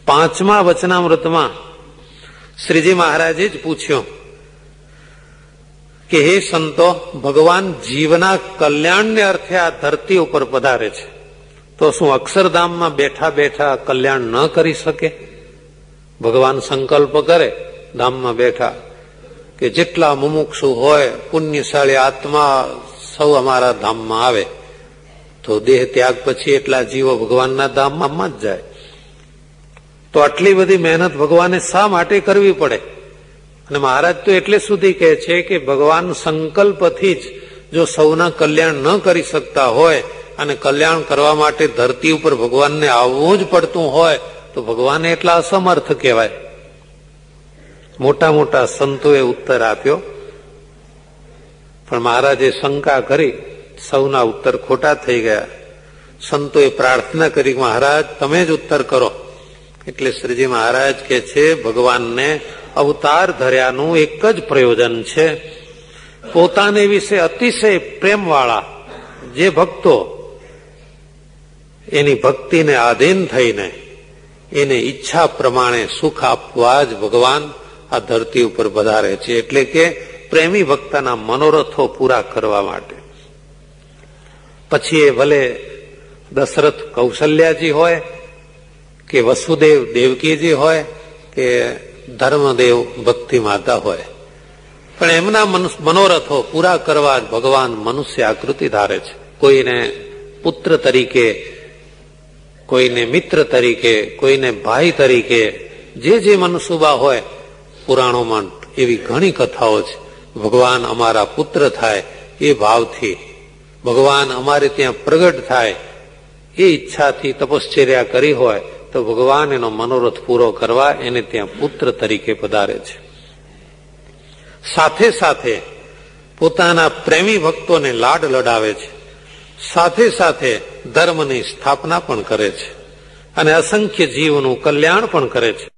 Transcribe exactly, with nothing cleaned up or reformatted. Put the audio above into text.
પાંચમા વચનામૃતમાં શ્રીજી મહારાજે જ પૂછ્યો કે હે સંતો, ભગવાન જીવના કલ્યાણને અર્થે આ ધરતી ઉપર પધારે છે, તો શું અક્ષરધામમાં બેઠા બેઠા કલ્યાણ ન કરી શકે? ભગવાન સંકલ્પ કરે ધામમાં બેઠા કે જેટલા મુમુક્ષુ હોય, પુણ્યશાળી આત્મા સૌ અમારા ધામમાં આવે, તો દેહ ત્યાગ પછી એટલા જીવો ભગવાનના ધામમાં જ જાય. તો આટલી બધી મહેનત ભગવાને શા માટે કરવી પડે? અને મહારાજ તો એટલે સુધી કહે છે કે ભગવાન સંકલ્પથી જ જો સૌના કલ્યાણ ન કરી શકતા હોય અને કલ્યાણ કરવા માટે ધરતી ઉપર ભગવાનને આવવું જ પડતું હોય, તો ભગવાને એટલા અસમર્થ કહેવાય. મોટા મોટા સંતોએ ઉત્તર આપ્યો, પણ મહારાજે શંકા કરી, સૌના ઉત્તર ખોટા થઈ ગયા. સંતોએ પ્રાર્થના કરી, મહારાજ તમે જ ઉત્તર કરો. એટલે શ્રીજી મહારાજ કે છે, ભગવાનને અવતાર ધર્યાનું એક જ પ્રયોજન છે. પોતાને વિશે અતિશય પ્રેમવાળા જે ભક્તો એની ભક્તિને આધીન થઈને એને ઈચ્છા પ્રમાણે સુખ આપવા જ ભગવાન આ ધરતી ઉપર પધારે છે. એટલે કે પ્રેમી ભક્તના મનોરથો પૂરા કરવા માટે. પછી એ ભલે દશરથ કૌશલ્યાજી હોય કે વસુદેવ દેવકીજી હોય કે ધર્મદેવ ભક્તિ માતા હોય, પણ એમના મનોરથો પૂરા કરવા ભગવાન મનુષ્ય આકૃતિ ધારે છે. કોઈને પુત્ર તરીકે, કોઈને મિત્ર તરીકે, કોઈને ભાઈ તરીકે, જે જે મનસુબા હોય. પુરાણોમાં એવી ઘણી કથાઓ છે. ભગવાન અમારા પુત્ર થાય એ ભાવથી, ભગવાન અમારે ત્યાં પ્રગટ થાય એ ઈચ્છાથી તપશ્ચર્યા કરી હોય, તો ભગવાન એનો મનોરથ પૂરો કરવા એને ત્યાં પુત્ર તરીકે પધારે છે. સાથે સાથે પોતાના પ્રેમી ભક્તોને લાડ લડાવે છે, સાથે સાથે ધર્મની સ્થાપના પણ કરે છે અને અસંખ્ય જીવનું કલ્યાણ પણ કરે છે.